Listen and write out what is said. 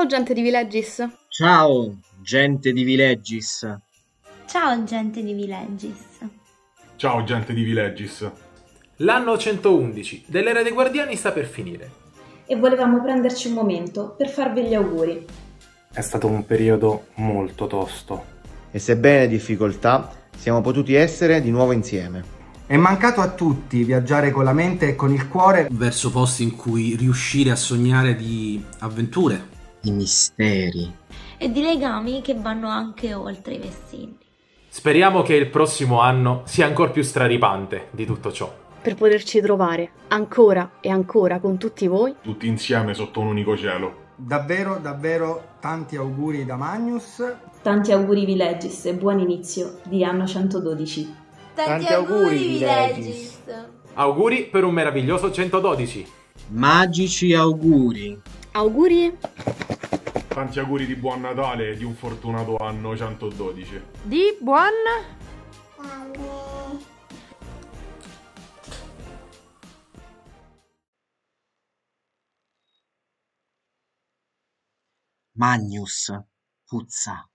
Ciao gente di Villegis. Ciao, gente di Vilegis. Ciao gente di Villegis. Ciao gente di Vilegis. L'anno 111 dell'era dei Guardiani sta per finire. E volevamo prenderci un momento per farvi gli auguri. È stato un periodo molto tosto. E sebbene difficoltà, siamo potuti essere di nuovo insieme. È mancato a tutti viaggiare con la mente e con il cuore verso posti in cui riuscire a sognare di avventure, di misteri e di legami che vanno anche oltre i vestiti. Speriamo che il prossimo anno sia ancora più straripante di tutto ciò. Per poterci trovare ancora e ancora con tutti voi. Tutti insieme sotto un unico cielo. Davvero, davvero tanti auguri da Magnus. Tanti auguri Villegis e buon inizio di anno 112. Tanti auguri Villegis. Auguri per un meraviglioso 112. Magici auguri. Auguri Tanti auguri di buon Natale e di un fortunato anno 112. di buon Magnus puzza.